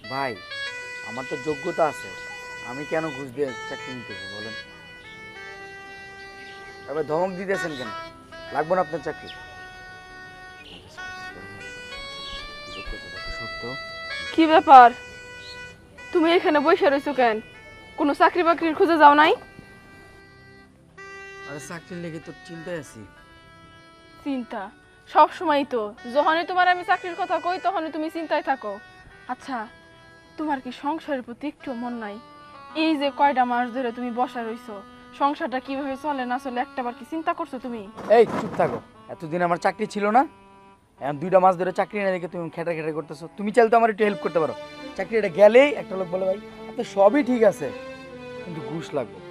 ভাই আমার তো যোগ্যতা আছে, আমি কেন ঘুষ দিয়ে চাকরি নিতে যাবো বলেন? তবে ধমক দিতেছেন কেন? লাগবে না আপনার চাকরি? সত্য। কি ব্যাপার, তুমি এখানে বসে রয়েছো কেন? কোনো চাকরি বাকরির খুঁজে যাও নাই? আরে চাকরির লেগে তো চিন্তায় আছি। চিন্তা সব সময় তো, যখনই তোমার আমি চাকরির কথা কই তখনই তুমি চিন্তায় থাকো। আচ্ছা, তোমার কি সংসারের প্রতি একটু মন নাই? এই যে কয়টা মাস ধরে তুমি বসা রইছো, সংসারটা কিভাবে চলে না চলে একটাবার কি চিন্তা করছো তুমি? এই চুপ থাকো, এতদিন আমার চাকরি ছিল না, এখন 2টা মাস ধরে চাকরি না দেখে তুমি খেটা খেটা করতেছো। তুমি চাইলে তো আমার একটু হেল্প করতে পারো। চাকরিটা গেলেই একটা লোক বলে ভাই আপনার সবই ঠিক আছে কিন্তু ঘুষ লাগবে।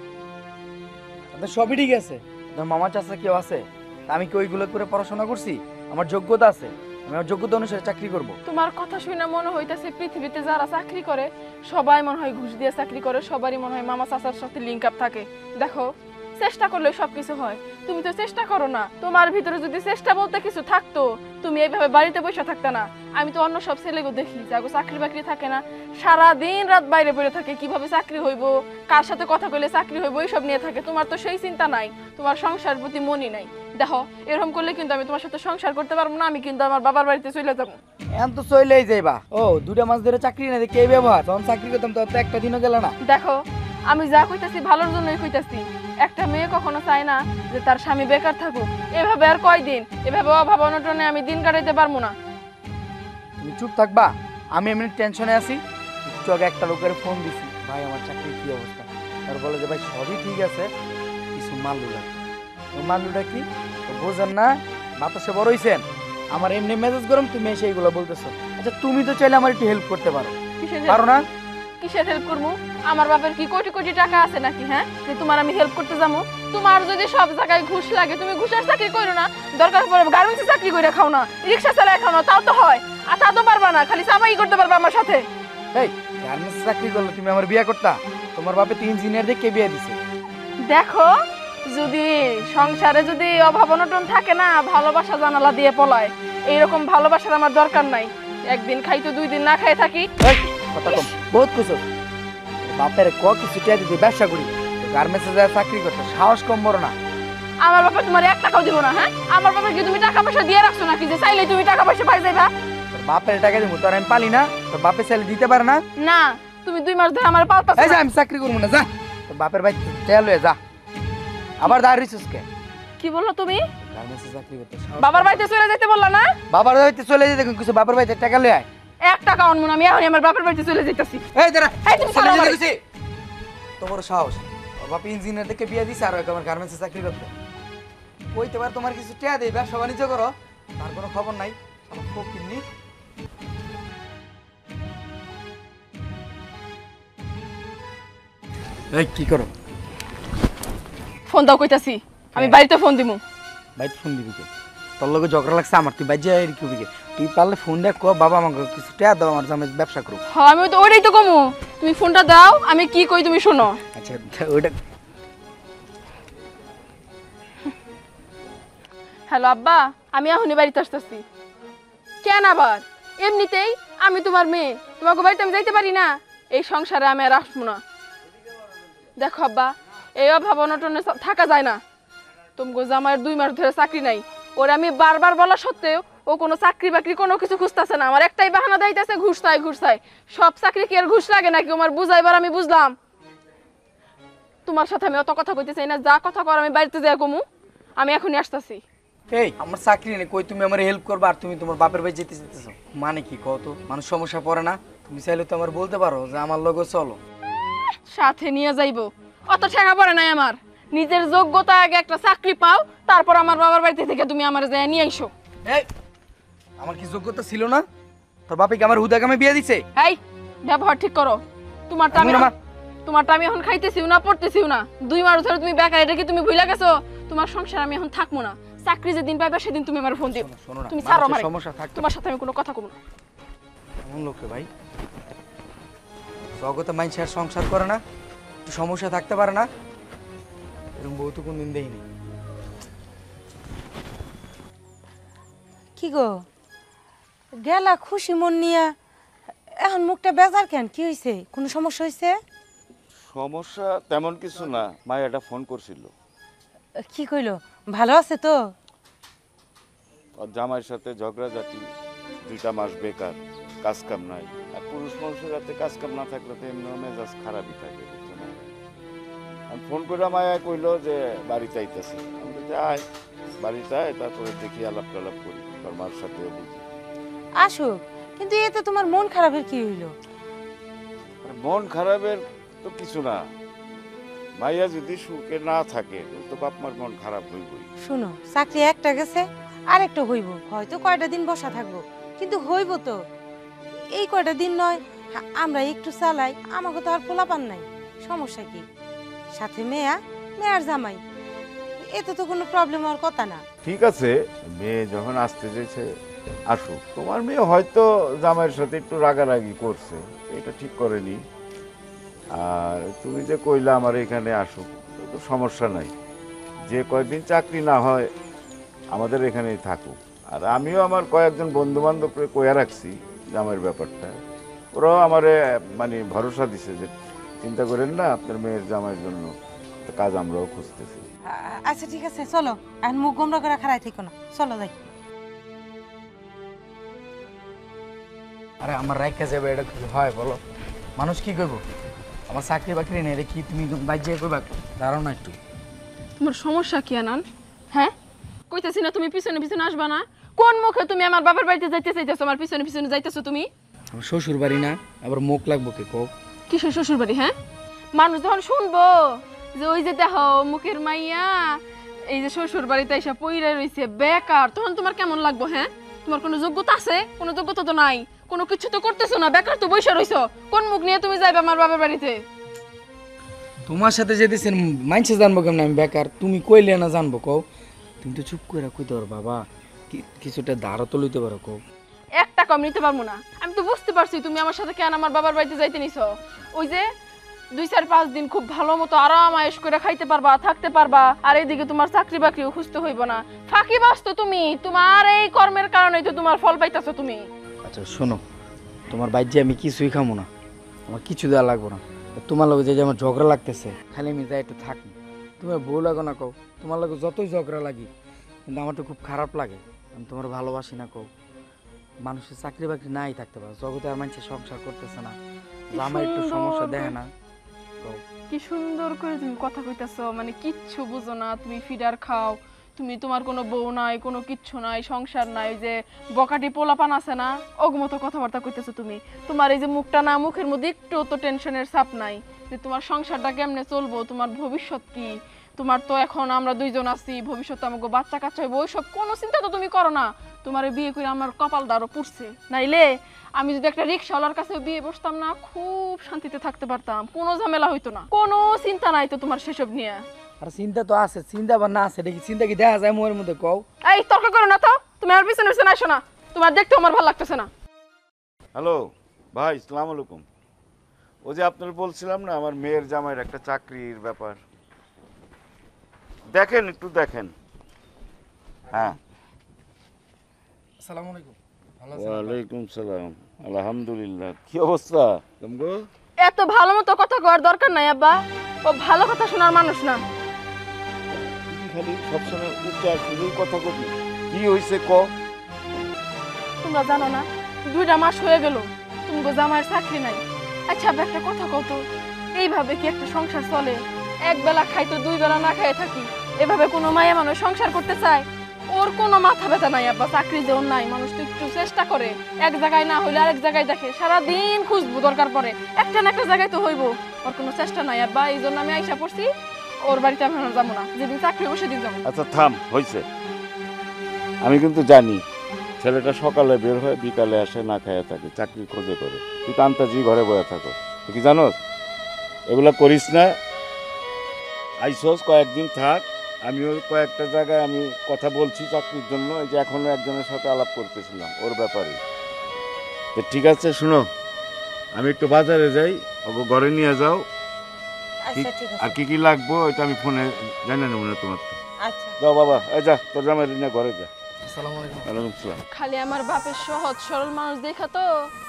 আপনার সবই ঠিক আছে, আপনার মামা চাচা কেউ আছে? তা আমি কি ওইগুলো করে পড়াশোনা করছি? আমার যোগ্যতা আছে, আমি আমার যোগ্যতা অনুসারে চাকরি করব। তোমার কথা শুনে মনে হইতাছে পৃথিবীতে যারা চাকরি করে সবাই মনে হয় ঘুষ দিয়ে চাকরি করে, সবারই মনে হয় মামা চাচার সাথে লিঙ্ক আপ থাকে। দেখো, চেষ্টা করলে সবকিছু হয়, তুমি তো চেষ্টা করো না। তোমার ভিতরে যদি চেষ্টা বলতে কিছু থাকতো তুমি এইভাবে বাড়িতে বসে থাকতে না। আমি তো অন্য সব ছেলেকে দেখি যাগো চাকরি বাকরি থাকে না, সারা দিন রাত বাইরে পড়ে থাকে, কিভাবে চাকরি হইব, কার সাথে কথা কইলে চাকরি হইব, এইসব নিয়ে থাকে। তোমার তো সেই চিন্তা নাই, তোমার সংসারের প্রতি মনই নাই। দেখো, এরকম করলে কিন্তু আমি তোমার সাথে সংসার করতে পারবো না, আমি কিন্তু আমার বাবার বাড়িতে চলে যাবো। এখন তো চলেই যাইবা। ও 2টা মাস ধরে চাকরি না দেখে এই ব্যবহার, তখন চাকরি করতাম তো একটা দিনও গেল না। দেখো, আমি যা কইতাছি ভালোর জন্যই কইতাছি। একটা মেয়ে কখনো চায় না যে তার স্বামী বেকার থাকুক। এভাবে আর কয়দিন, এভাবে অভাব অনটনে আমি দিন কাটাইতে পারবো না। তুমি চুপ থাকবা? আমি এমনি টেনশনে আছি। একটু আগে একটা লোকের ফোন দিছি, ভাই আমার চাকরির কি অবস্থা? আর বলে যে ভাই সবই ঠিক আছে, কিছু মাল্লু লাগবে। মাল্লুটা কি বোঝেন না? বাতাসে বড় হইছেন, আমার এমনি মেজাজ গরম, তুমি এসে এইগুলো বলতেছো। আচ্ছা তুমি তো চাইলে আমার একটু হেল্প করতে পারো, পারো না? কিসের হেল্প করবো? আমার বাপের কি কোটি কোটি টাকা আছে নাকি, হ্যাঁ, যে তোমার আমি হেল্প করতে যাবো? তোমার যদি সব জায়গায় ঘুষ লাগে তুমি ঘুষের চাকরি করো না, দরকার পড়ে গার্মেন্টসে চাকরি করে খাও না, রিক্সা চালায় খাও না, তাও তো হয়। আর তা তো পারবা না, খালি সামাই করতে পারবা আমার সাথে। এই গার্মেন্টসে চাকরি করলে তুমি আমার বিয়ে করতা? তোমার বাপে 3 ইঞ্জিনিয়ার দিয়ে কে বিয়ে দিছে? দেখো, যদি সংসারে যদি অভাব অনটন থাকে না, ভালোবাসা জানালা দিয়ে পলায়। এইরকম ভালোবাসার আমার দরকার নাই। একদিন খাই তো 2 দিন না খাই থাকি। এই কথা কম, বহুত কিছু। বাপের কিছু টিয়া দিতে ব্যবসা করি, গার্মেন্টসে যায় চাকরি করতে সাহস কম বড় না। আমার বাবা তোমার 1 টাকাও দিব না, হ্যাঁ? আমার বাবা কি তুমি টাকা পয়সা দিয়ে রাখছো নাকি যে চাইলে তুমি টাকা পয়সা পাই যাইবা? তোর বাপের টাকা দিব, তোর আমি পালি না? তোর বাপে চাইলে দিতে পারে না? না, তুমি 2 মাস ধরে আমার পালতাছো। এই যে আমি চাকরি করবো না, যা তোর বাপের ভাই তেল হয়ে যা। আবার দাঁড়িয়েছিস কে? কি বললো তুমি? গার্মেন্টসে চাকরি করতে বাবার বাড়িতে চলে যেতে বললা না? বাবার বাড়িতে চলে যেতে কিছু, বাবার বাড়িতে টাকা লয়ে আয়। 1 টাকা অনমু না, আমি এখনই আমার বাবার বাড়িতে চলে যাইতাছি। এই দাঁড়া, এই তুমি চলে ছাড়ো যেতে আমারে। কইছি। তোমার সাহস, ওর বাপ ইঞ্জিনিয়ার দেখে বিয়ে দিছে আর আমার গার্মেন্টসে চাকরি করতে। কইতে পার তোমার কিছু টিয়া দেই, ব্যবসা বাণিজ্য করো, তার কোনো খবর নাই। আমার ফকিন্নি। এই কি করো? ফোন দাও কইতাছি, আমি বাড়িতে ফোন দিমু। বাইতে ফোন দিবি কে? তোর লগে ঝগড়া লাগছে আমার, তুই বাইজে এর কি হবি? তুই পারলে ফোন দিয়ে কো বাবা আমাকে কিছু টিয়া দাও, আমার জামাই ব্যবসা করো। হ্যাঁ, আমি তো ওইটাই তো কমু। তুমি ফোনটা দাও, আমি কি কই তুমি শোনো। আচ্ছা ওইটা। হ্যালো আব্বা, আমি এখনই বাড়িতে আসতেছি। কেন আবার? এমনিতেই আমি তোমার মেয়ে, তোমাকে বাড়িতে আমি যাইতে পারি না? এই সংসারে আমি আর আসবো না। দেখো আব্বা, এই অভাব অনটনে থাকা যায় না। তোমাকে জামাইয়ের 2 মাস ধরে চাকরি নাই, ওর আমি বারবার বলা সত্ত্বেও ও কোনো চাকরি বাকরি কোনো কিছু খুঁজতেছে না। আমার একটাই বাহানা দিতেছে, ঘুষ চাই ঘুষ চাই। সব চাকরি কি আর ঘুষ লাগে নাকি? আমার বুঝাইবার আমি বুঝলাম। তোমার সাথে আমি অত কথা কইতে চাই না, যা কথা কর আমি বাড়িতে যাই কমু। আমি এখনই আসতেছি। এই আমার চাকরি নেই, কই তুমি আমার হেল্প করবা আর তুমি তোমার বাপের বাড়ি যেতে যেতেছো? মানে কি কত? মানুষ সমস্যা পড়ে না? তুমি চাইলে তো আমার বলতে পারো যে আমার লগে চলো। সাথে নিয়ে যাইবো? অত ঠেকা পড়ে নাই আমার। নিজের যোগ্যতা আগে একটা চাকরি পাও, তারপর আমার বাবার বাড়িতে থেকে তুমি আমার যায় নিয়ে আইসো। এই আমার কি যোগ্যতা ছিল না? তোর বাপে কি আমার হুদাকে আমি বিয়ে দিছে? এই ব্যবহার ঠিক করো। তোমারটা আমি এখন খাইতেছিও না, পড়তেছিও না। 2 মাস ধরে তুমি বেকার, এটা কি তুমি ভুলে গেছো? তোমার সংসার আমি এখন থাকবো না। চাকরি যেদিন পাইবা সেদিন তুমি আমার ফোন দিও। শোনো না, তুমি ছাড়ো মানুষের আমারে। সমস্যা থাকতে তোমার সাথে আমি কোনো কথা কব না। এমন লোক রে ভাই, জগতে মানুষের সংসার করে না, একটু সমস্যা থাকতে পারে না? এরকম বউ তো কোনদিন দেখিনি। কি গো, গেলা খুশি মন নিয়া, এখন মুখটা বেজার কেন, কি হয়েছে? কোনো সমস্যা হয়েছে? সমস্যা তেমন কিছু না, মায়াটা ফোন করছিল। কি কইলো? ভালো আছে তো? ওর জামাইয়ের সাথে ঝগড়াঝাটি, 2টা মাস বেকার, কাজ কাম নাই। আর পুরুষ মানুষের হাতে কাজ কাম না থাকলে তো এমনি মেজাজ খারাপই থাকে, বুঝছো না? আমি ফোন করে মায়া কইলো যে বাড়িতে আইতেছে। আমি বলছি আয়, বাড়িতে আয়, তারপরে দেখি আলাপ টালাপ করি, তোর মার সাথেও বুঝি। আসুক, কিন্তু এতে তোমার মন খারাপের কি হইলো? আর মন খারাপের তো কিছু না, মাইয়া যদি সুখে না থাকে তো বাপ মার মন খারাপ হইবই। শুনো, চাকরি একটা গেছে, আরেকটা হইব, হয়তো কয়টা দিন বসা থাকবো, কিন্তু হইব তো। এই কয়টা দিন নয়, আমরা একটু চালাই, আমাকে তো আর পোলাপান নাই, সমস্যা কি? সাথে মেয়ার জামাই, এতে তো কোনো প্রবলেম হওয়ার কথা না। ঠিক আছে, মেয়ে যখন আসতে চেয়েছে আসুক। তোমার মেয়ে হয়তো জামাইয়ের সাথে একটু রাগারাগি করছে, এটা ঠিক করেনি। আর তুমি যে কইলা আমার এখানে আসুক, তো সমস্যা নাই। যে কয়েকদিন চাকরি না হয় আমাদের এখানেই থাকুক। আর আমিও আমার কয়েকজন বন্ধু বান্ধবকে কইয়া রাখছি জামাইয়ের ব্যাপারটা। ওরাও আমারে মানে ভরসা দিছে যে চিন্তা করেন না, আপনার মেয়ের জামাইয়ের জন্য একটা কাজ আমরাও খুঁজতেছি। আচ্ছা ঠিক আছে, চলো, এখন মুখ গোমরা করে খারাই থেকো না, চলো যাই। আরে আমার রাইখা যাবে, এটা কি হয় বলো? মানুষ কি করবো? আমার চাকরি বাকরি নেই রে, কি তুমি বাইরে কইবা? দাঁড়াও না একটু। তোমার সমস্যা কি আনান? হ্যাঁ, কইতাছি না তুমি পিছনে পিছনে আসবা না? কোন মুখে তুমি আমার বাবার বাড়িতে যাইতে চাইতেছো? আমার পিছনে পিছনে যাইতেছো তুমি? আমার শ্বশুর বাড়ি না, আবার মুখ লাগবো কে কও? কিসের শ্বশুর বাড়ি? হ্যাঁ, মানুষ যখন শুনবো যে ওই যে দেখো মুখের মাইয়া এই যে শ্বশুর বাড়িতে এসে পইরা রইছে বেকার, তখন তোমার কেমন লাগবো? হ্যাঁ, তোমার কোনো যোগ্যতা আছে? কোনো যোগ্যতা তো নাই, কোনো কিছু তো করতেছো না, বেকার তো বইসা রইছো। কোন মুখ নিয়ে তুমি যাইবে আমার বাবার বাড়িতে? তোমার সাথে যেতেছেন মাইনসে জানবো কেমন আমি বেকার? তুমি কইলে না জানবো কও? তুমি তো চুপ করে কইতে পারো বাবা, কিছুটা ধারও তো লইতে পারো কও? একটা কম নিতে পারবো না। আমি তো বুঝতে পারছি তুমি আমার সাথে কেন আমার বাবার বাড়িতে যাইতে নিছো। ওই যে 2-4-5 দিন খুব ভালো মতো আরাম আয়েশ করে খাইতে পারবা, থাকতে পারবা, আর এইদিকে তোমার চাকরি বাকরিও খুঁজতে হইব না। ফাঁকি বাস তো তুমি, তোমার এই কর্মের কারণেই তো তোমার ফল পাইতেছো তুমি। আচ্ছা শোনো, তোমার বাইরে আমি কিছুই খামো না, আমার কিছু দেওয়া লাগবো না। তোমার লগে যে আমার ঝগড়া লাগতেছে, খালি আমি যাই একটু থাকি। তুমি বউ লাগো না কও, তোমার লগে যতই ঝগড়া লাগি, কিন্তু আমার তো খুব খারাপ লাগে। আমি তোমার ভালোবাসি না কও। মানুষের চাকরি বাকরি নাই থাকতে পারে, জগতে আর মানুষের সংসার করতেছে না, আমার একটু সমস্যা দেখে না কও? কি সুন্দর করে তুমি কথা কইতাছো, মানে কিচ্ছু বুঝো না, তুমি ফিডার খাও, তুমি তোমার কোনো বউ নাই, কোনো কিচ্ছু নাই, সংসার নাই, যে বকাটি পোলাপান আছে না, অগমতো কথাবার্তা কইতেছো তুমি। তোমার এই যে মুখটা না, মুখের মধ্যে একটু তো টেনশনের চাপ নাই যে তোমার সংসারটা কেমনে চলবো, তোমার ভবিষ্যৎ কি। তোমার তো এখন আমরা দুইজন আছি, ভবিষ্যতে আমাকে বাচ্চা কাচ্চা হইব, ওইসব কোনো চিন্তা তো তুমি করো না। তোমার বিয়ে করে আমার কপাল দারও পুড়ছে, নাইলে আমি যদি একটা রিক্সাওয়ালার কাছে বিয়ে বসতাম না, খুব শান্তিতে থাকতে পারতাম, কোনো ঝামেলা হইতো না, কোনো চিন্তা নাই তো তোমার সেসব নিয়ে। আর চিন্তা তো আছে, চিন্তা আবার না আছে দেখি, চিন্তা কি দেখা যায় মোয়ের মধ্যে কও? এই তর্ক করো না তো, তুমি আমার পিছনে পিছনে আসো না, তোমার দেখতে আমার ভালো লাগতেছে না। হ্যালো ভাই, আসসালামু আলাইকুম। ও যে আপনার বলছিলাম না আমার মেয়ের জামাইয়ের একটা চাকরির ব্যাপার, দেখেন একটু দেখেন। হ্যাঁ, আসসালামু আলাইকুম। ভালো আছেন? ওয়ালাইকুম সালাম, আলহামদুলিল্লাহ। কি অবস্থা তোমগো? এত ভালো মতো কথা কওয়ার দরকার নাই আব্বা, ও ভালো কথা শোনার মানুষ না। তুমি খালি সবসময় উচ্চার শুধুই কথা কবি, কি হয়েছে ক? তোমরা জানো না 2টা মাস হয়ে গেল তুমি গো জামাইয়ের চাকরি নাই। আচ্ছা আব্বা একটা কথা কত, এইভাবে কি একটা সংসার চলে? এক বেলা খাই তো 2 বেলা না খেয়ে থাকি, এভাবে কোনো মায়া মানুষ সংসার করতে চায়? ওর কোনো মাথা ব্যথা নাই আব্বা, চাকরি যে ওর নাই, মানুষ তো একটু চেষ্টা করে, এক জায়গায় না হইলে আরেক জায়গায় দেখে, সারাদিন খুঁজবো, দরকার পড়ে একটা না একটা জায়গায় তো হইব। ওর কোনো চেষ্টা নাই আব্বা, এই জন্য আমি আইসা পড়ছি, ওর বাড়িতে আমি আর যাবো না, যেদিন চাকরি হবে সেদিন যাবো। আচ্ছা থাম, হয়েছে। আমি কিন্তু জানি ছেলেটা সকালে বের হয়, বিকালে আসে, না খাইয়া থাকে, চাকরির খোঁজে করে। তুই তো আন্তাজি ঘরে বয়ে থাকো, তুই কি জানোস? এগুলা করিস না। আইসোস কয়েকদিন থাক, আমিও কয়েকটা জায়গায় আমি কথা বলছি চাকরির জন্য। এই যে এখনো একজনের সাথে আলাপ করতেছিলাম ওর ব্যাপারে। তো ঠিক আছে, শুনো, আমি একটু বাজারে যাই, ওকে ঘরে নিয়ে যাও। আচ্ছা ঠিক আর আছে। কি কি লাগবো এটা আমি ফোনে জানিয়ে নেবো না তোমার তো। আচ্ছা যাও বাবা, এই যা তোর জামাই নিয়ে ঘরে যা। আসসালামু আলাইকুম। ওয়ালাইকুম আসসালাম। খালি আমার বাপের সহজ সরল মানুষ দেখা তো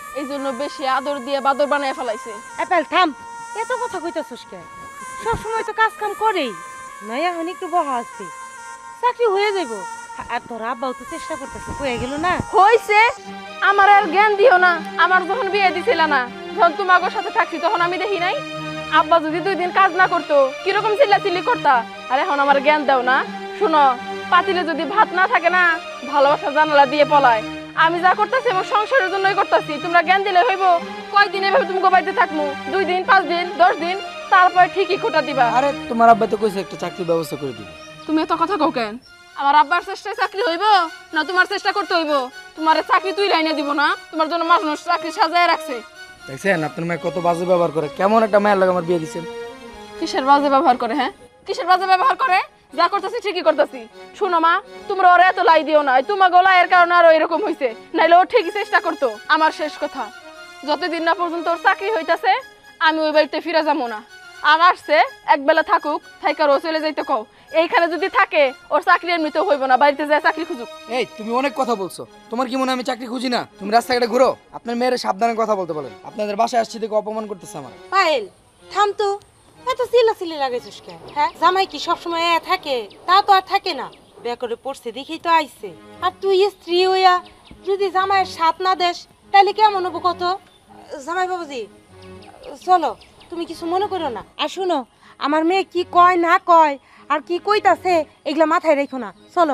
এই জন্য বেশি আদর দিয়ে বাদর বানায় ফেলাইছে। অ্যাপেল থাম, এত কথা কইতাছস কে? সবসময় তো কাজ কাম করেই, নয় এখন একটু বহা আছে, চাকরি হয়ে যাইব। আর তোর আব্বাও তো চেষ্টা করতেছে, কয়ে গেল না? হইছে, আমার আর জ্ঞান দিও না। আমার যখন বিয়ে দিছিল না, যখন তোমাকে সাথে থাকছি তখন আমি দেখি নাই আব্বা যদি 2 দিন কাজ না করতো কিরকম চিল্লাচিল্লি করতা। আর এখন আমার জ্ঞান দাও না। শুনো, পাতিলে যদি ভাত না থাকে না, ভালোবাসা জানালা দিয়ে পলায়। আমি যা করতেছি আমার সংসারের জন্যই করতেছি। তোমরা জ্ঞান দিলে হইব কয়দিন এভাবে তুমি গোবাইতে থাকবো? 2 দিন, 5 দিন, 10 দিন, তারপর ঠিকই খোটা দিবা। আরে তোমার আব্বা তো কইছে একটা চাকরির ব্যবস্থা করে দিবে। তুমি এত কথা কও কেন? আমার আব্বার চেষ্টায় চাকরি হইব না তোমার চেষ্টা করতে হইব? তোমার চাকরি তুই লাইনে দিব না, তোমার জন্য মানুষ চাকরি সাজায় রাখছে। দেখছেন আপনার মেয়ে কত বাজে ব্যবহার করে, কেমন একটা মেয়ের লাগে আমার বিয়ে দিচ্ছেন। কিসের বাজে ব্যবহার করে? হ্যাঁ, কিসের বাজে ব্যবহার করে? যা করতেছি ঠিকই করতেছি। শুনো মা, তোমরা ওরা এত লাই দিও না। তোমার গলা এর কারণে আরো এরকম হইছে, নাইলে ও ঠিকই চেষ্টা করতো। আমার শেষ কথা, যতদিন না পর্যন্ত ওর চাকরি হইতাছে আমি ওই বাড়িতে ফিরে যাবো না। আর আসছে একবেলা থাকুক, থাইকার ও চলে যাইতে কও। এইখানে যদি থাকে ওর চাকরি এমনিতেও হইব না, বাড়িতে যায় চাকরি খুঁজুক। এই তুমি অনেক কথা বলছো, তোমার কি মনে হয় আমি চাকরি খুঁজি না? তুমি রাস্তাঘাটে ঘুরো, আপনার মেয়ের সাবধানে কথা বলতে বলেন। আপনাদের বাসায় আসছি দেখে অপমান করতেছে আমার। পায়েল থাম তো, এত চিল্লাচিল্লি লাগাইছিস কে? হ্যাঁ, জামাই কি সবসময় থাকে? তা তো আর থাকে না, বিয়ে করে পড়ছে দেখেই তো আইছে। আর তুই স্ত্রী হইয়া যদি জামাইয়ের সাথ না দেস তাহলে কেমন হবো কত? জামাই বাবুজি চলো, তুমি কিছু মনে করো না। আর শুনো, আমার মেয়ে কি কয় না কয় আর কি কইতাছে এগুলা মাথায় রেখো না, চলো।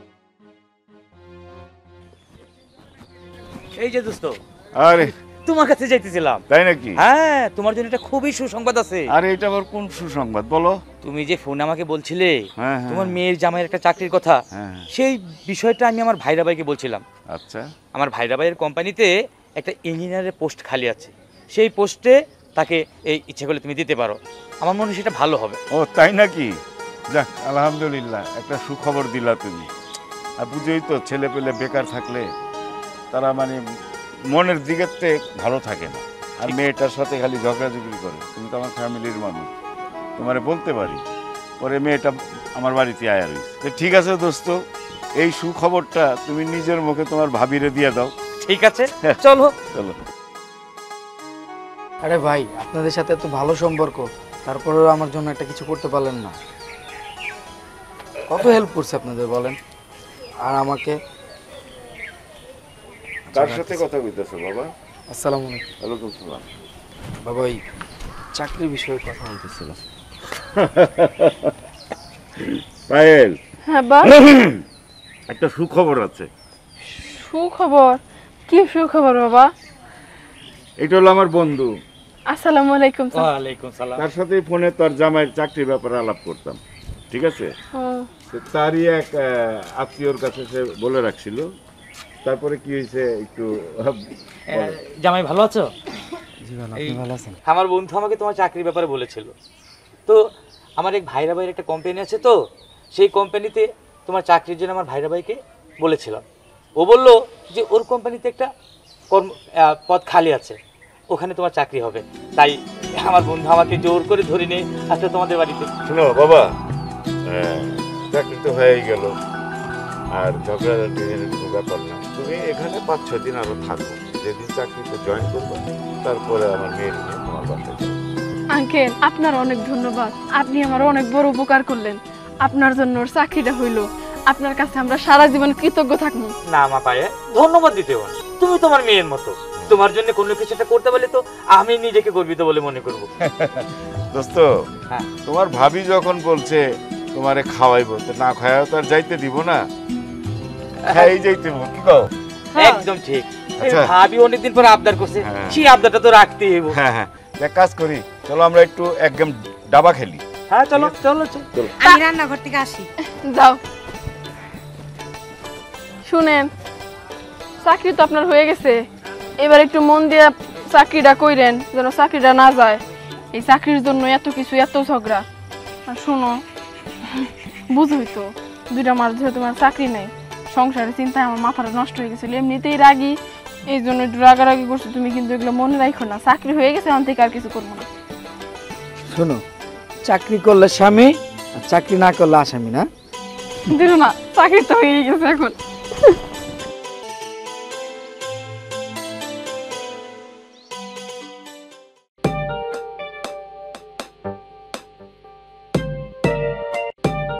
এই যে দোস্ত, আরে তোমার কাছে যাইতেছিলাম। তাই নাকি? হ্যাঁ, তোমার জন্য একটা খুবই সুসংবাদ আছে। আরে এটা আবার কোন সুসংবাদ বলো? তুমি যে ফোনে আমাকে বলছিলে হ্যাঁ, হ্যাঁ। তোমার মেয়ের জামাইয়ের একটা চাকরির কথা, হ্যাঁ। সেই বিষয়টা আমি আমার ভাইরা ভাইকে বলছিলাম। আচ্ছা, আমার ভাইরা ভাইয়ের কোম্পানিতে একটা ইঞ্জিনিয়ারের পোস্ট খালি আছে, সেই পোস্টে তাকে এই ইচ্ছে করলে তুমি দিতে পারো। আমার মনে হয় সেটা ভালো হবে। ও তাই নাকি? যাক, আলহামদুলিল্লাহ, একটা সুখবর দিলা তুমি। আর বুঝেই তো, ছেলে পেলে বেকার থাকলে তারা মানে মনের দিকের থেকে ভালো থাকে না, আর মেয়েটার সাথে খালি ঝগড়াঝগড়ি করে। তুমি তো আমার ফ্যামিলির মানুষ, তোমারে বলতে পারি। পরে মেয়েটা আমার বাড়িতে আয়া রয়েছে। তো ঠিক আছে দোস্ত, এই সুখবরটা তুমি নিজের মুখে তোমার ভাবিরে দিয়ে দাও। ঠিক আছে, চলো চলো। আরে ভাই, আপনাদের সাথে এত ভালো সম্পর্ক, তারপরেও আমার জন্য একটা কিছু করতে পারলেন না। কত হেল্প করছে আপনাদের বলেন। আর আমাকে কার সাথে কথা কইতেছো বাবা? আসসালামু আলাইকুম। ওয়ালাইকুম সালাম। বাবা, ওই চাকরির বিষয়ে কথা বলতেছিলাম। পায়েল, হ্যাঁ বা, একটা সুখবর আছে। সুখবর? কি সুখবর বাবা? এটা হলো আমার বন্ধু, আসসালামু আলাইকুম। ওয়ালাইকুম সালাম। তার সাথে ফোনে তার জামাইয়ের চাকরির ব্যাপারে আলাপ করতাম, ঠিক আছে? তো তারই এক আত্মীয়র কাছে সে বলে রাখছিল। তারপরে কি হয়েছে একটু বলো। জামাই ভালো আছো? জি ভালো, আপনি ভালো আছেন? আমার বন্ধু আমাকে তোমার চাকরির ব্যাপারে বলেছিল। তো আমার এক ভাইরা ভাইয়ের একটা কোম্পানি আছে, তো সেই কোম্পানিতে তোমার চাকরির জন্য আমার ভাইরা ভাইকে বলেছিলাম। ও বলল যে ওর কোম্পানিতে একটা পদ খালি আছে, ওখানে তোমার চাকরি হবে। তাই আমার বন্ধু আমাকে জোর করে ধরে নিয়ে আসলে তোমাদের বাড়িতে। শোনো বাবা, চাকরি তো হয়েই গেল, আর ঝগড়াঝাটির কোনো ব্যাপার না। তুমি এখানে 5-6 দিন আরো থাকো, যেদিন চাকরিতে জয়েন করবে তারপরে আমার মেয়ের নিয়ে তোমার বাসায় যাবে। আঙ্কেল, আপনার অনেক ধন্যবাদ। আপনি আমার অনেক বড় উপকার করলেন। আপনার জন্য ওর চাকরিটা হইল। আপনার কাছে আমরা সারা জীবন কৃতজ্ঞ থাকবো। না মা পায়ে ধন্যবাদ দিতে হবে, তুমি তোমার মেয়ের মতো। তোমার জন্য কোনো কিছুটা করতে বলে তো আমি নিজেকে গর্বিত বলে মনে করব। দোস্ত, হ্যাঁ। তোমার ভাবি যখন বলছে তোমারে খাওয়াইবো, তো না খাওয়াও তো আর যাইতে দিব না? হ্যাঁ, এই যাইতে দিব, কি কও? একদম ঠিক। আচ্ছা। ভাবি অনেকদিন পর আবদার করছে, হ্যাঁ। সেই আবদারটা তো রাখতেই হবে। হ্যাঁ হ্যাঁ, এক কাজ করি, চলো আমরা একটু এক গেম দাবা খেলি। হ্যাঁ চলো চলো চলো। আমি রান্নাঘর থেকে আসি। যাও। শুনেন, চাকরি তো আপনার হয়ে গেছে, এবার একটু মন দিয়ে চাকরিটা কইরেন, যেন চাকরিটা না যায়। এই চাকরির জন্য এত কিছু, এত ঝগড়া। আর শোনো, বুঝোই তো 2টা মাস ধরে তোমার চাকরি নেই, সংসারের চিন্তায় আমার মাথাটা নষ্ট হয়ে গেছিল। এমনিতেই রাগি, এই জন্য একটু রাগারাগি করছো। তুমি কিন্তু এগুলো মনে রাখো না। চাকরি হয়ে গেছে, এখন থেকে আর কিছু করবো না। শোনো, চাকরি করলে স্বামী আর চাকরি না করলে আসামি না। দিল না, চাকরি তো হয়ে গেছে এখন।